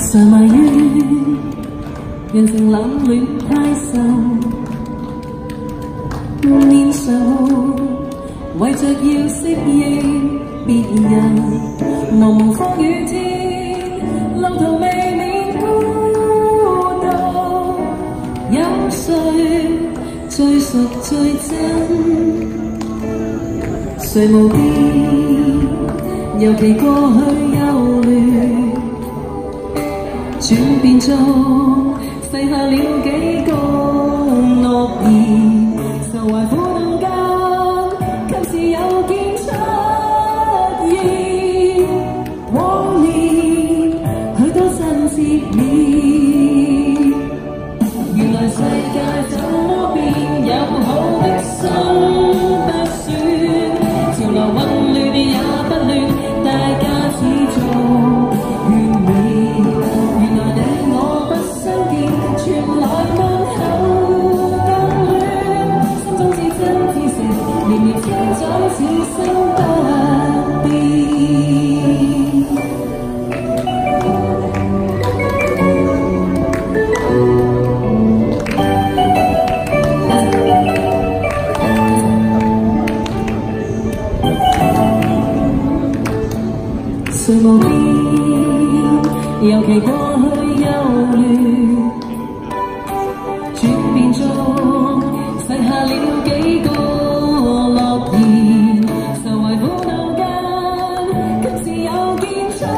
常埋怨人情冷暖太瘦，年少為着要適應別人，茫茫風雨天，路途未免孤獨，有誰最熟最真？誰無邊，尤其過去憂慮，轉變中寫下了幾個諾言，愁懷苦惱間，及時有見出現。往年許多新切面，原來世界怎麼變，有好的心不算，潮流混亂也不亂，大家只做勸勉。原來你我不相見，傳來問候更暖，心中至真至誠，年年千載此生不變。誰無邊，尤其過去憂慮，轉變中寫下了幾個諾言，愁懷苦惱間，及時有見出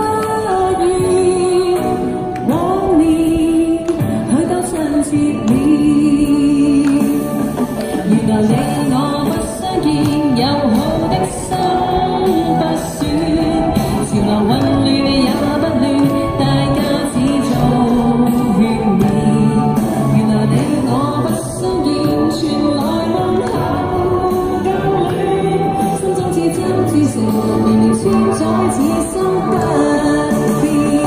現。往年許多親切面，原來你我不相見，有好的心不算。潮流混亂也不亂，大家只做勸勉。原來你我不相見，傳來問候更暖，心中至真至誠，年年千載此生不變。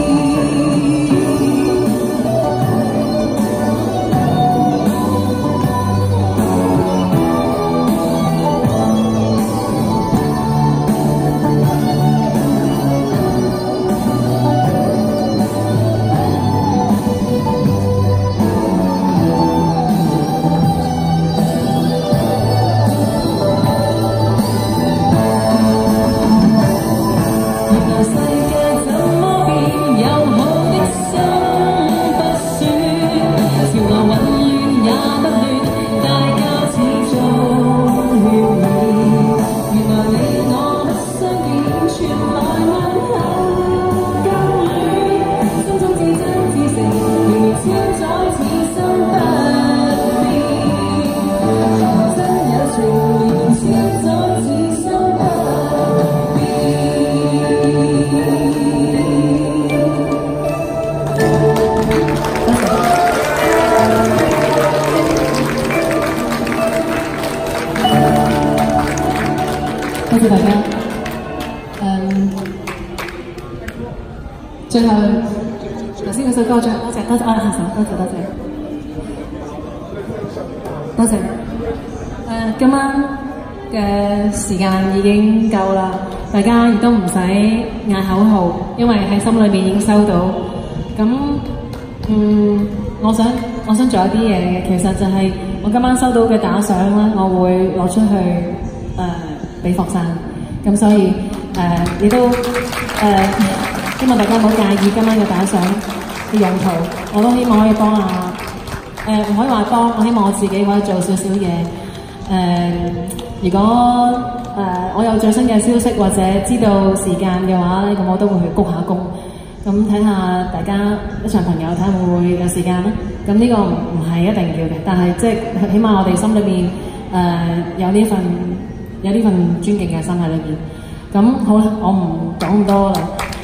多謝大家。最後頭先嗰首歌最後多謝啊，多謝。今晚嘅時間已經夠啦，大家亦都唔使嗌口號，因為喺心裏面已經收到。咁我想做一啲嘢嘅，其實就係我今晚收到嘅打賞啦，我會攞出去俾霍生。咁所以亦都希望大家唔好介意今晚嘅打賞嘅用途，我都希望可以幫唔可以話幫，我希望我自己可以做少少嘢。如果我有最新嘅消息或者知道時間嘅話咧，咁我都會去鞠下躬，咁睇下大家一場朋友睇下會唔會有時間咧。咁呢個唔係一定要嘅，但係即係起碼我哋心裏面有呢份尊敬嘅心喺裏面。咁好啦，我唔講咁多啦。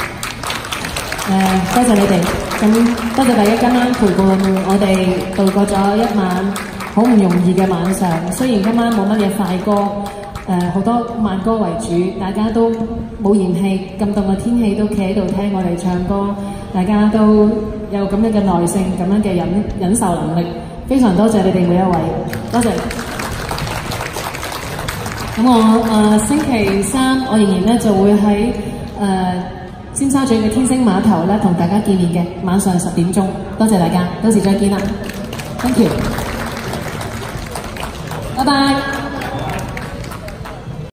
多謝你哋，咁多謝大家今晚陪伴我哋度過咗一晚好唔容易嘅晚上。雖然今晚冇乜嘢快歌，好多慢歌為主，大家都冇嫌棄，咁凍嘅天氣都企喺度聽我哋唱歌，大家都有咁樣嘅耐性，咁樣嘅忍受能力，非常多謝你哋每一位，多謝。咁我星期三我仍然咧就會喺尖沙咀嘅天星碼頭咧，同大家見面嘅，晚上10點鐘。多謝大家，到時再見啦 ，thank you，拜拜。